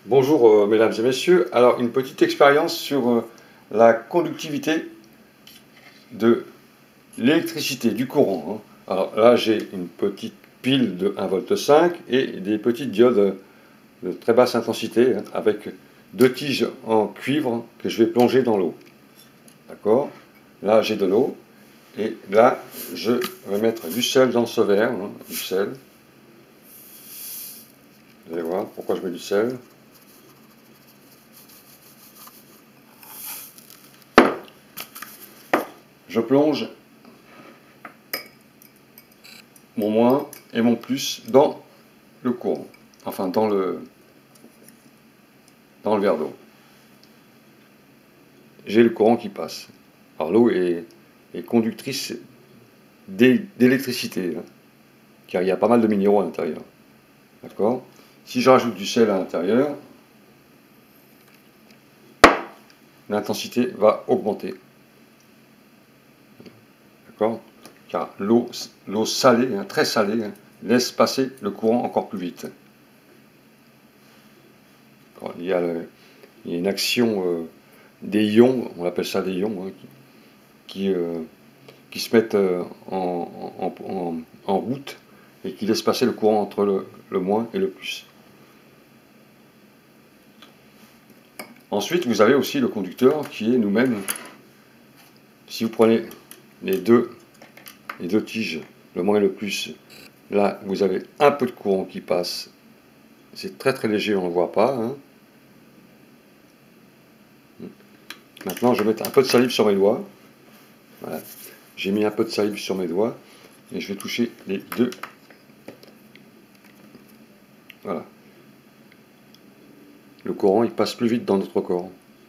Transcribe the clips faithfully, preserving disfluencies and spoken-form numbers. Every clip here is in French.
Bonjour euh, mesdames et messieurs, alors une petite expérience sur euh, la conductivité de l'électricité, du courant. hein. Alors là j'ai une petite pile de un virgule cinq volt et des petites diodes de très basse intensité hein, avec deux tiges en cuivre que je vais plonger dans l'eau. D'accord? Là j'ai de l'eau et là je vais mettre du sel dans ce verre, hein, du sel. Vous allez voir pourquoi je mets du sel. Je plonge mon moins et mon plus dans le courant, enfin dans le, dans le verre d'eau. J'ai le courant qui passe. Alors l'eau est, est conductrice d'électricité, hein, car il y a pas mal de minéraux à l'intérieur. D'accord? Si je rajoute du sel à l'intérieur, l'intensité va augmenter. D'accord? Car l'eau l'eau salée, hein, très salée, hein, laisse passer le courant encore plus vite. Il y a, le, il y a une action euh, des ions, on appelle ça des ions, hein, qui, qui, euh, qui se mettent euh, en, en, en, en route et qui laissent passer le courant entre le, le moins et le plus. Ensuite, vous avez aussi le conducteur qui est nous-mêmes. Si vous prenez les deux, les deux tiges, le moins et le plus, là, vous avez un peu de courant qui passe. C'est très très léger, on ne le voit pas. Hein. Maintenant, je vais mettre un peu de salive sur mes doigts. Voilà. J'ai mis un peu de salive sur mes doigts et je vais toucher les deux. Voilà. Le courant, il passe plus vite dans notre corps.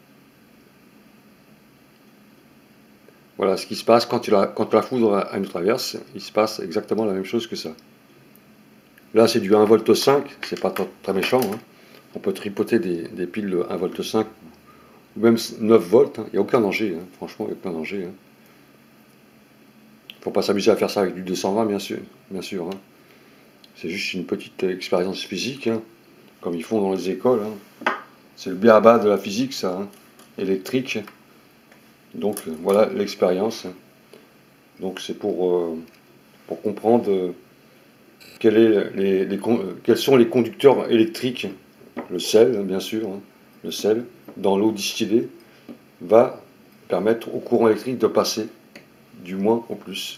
Voilà ce qui se passe quand la, quand la foudre nous traverse. Il se passe exactement la même chose que ça. Là, c'est du un virgule cinq volt, c'est pas très, très méchant. Hein. On peut tripoter des, des piles de un virgule cinq volt ou même neuf volts. Hein. Il n'y a aucun danger, hein. Franchement, il n'y a aucun danger. Il hein. ne faut pas s'amuser à faire ça avec du deux cent vingt, bien sûr. Bien sûr hein. C'est juste une petite expérience physique, hein, comme ils font dans les écoles. Hein. C'est le b.a.-ba de la physique, ça, hein, électrique. Donc voilà l'expérience. Donc c'est pour, euh, pour comprendre euh, quel est les, les, quels sont les conducteurs électriques. Le sel, bien sûr, hein, le sel dans l'eau distillée va permettre au courant électrique de passer du moins au plus.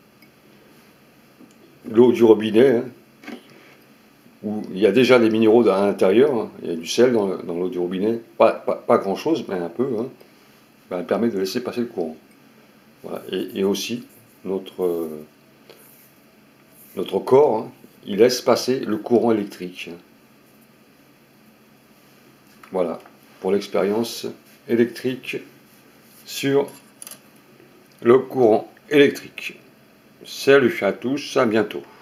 L'eau du robinet, hein, où il y a déjà des minéraux à l'intérieur, hein, il y a du sel dans, dans l'eau du robinet, pas, pas, pas grand chose, mais un peu, hein, ben, elle permet de laisser passer le courant. Voilà. Et, et aussi, notre, euh, notre corps, hein, il laisse passer le courant électrique. Voilà, pour l'expérience électrique sur le courant électrique. Salut à tous, à bientôt.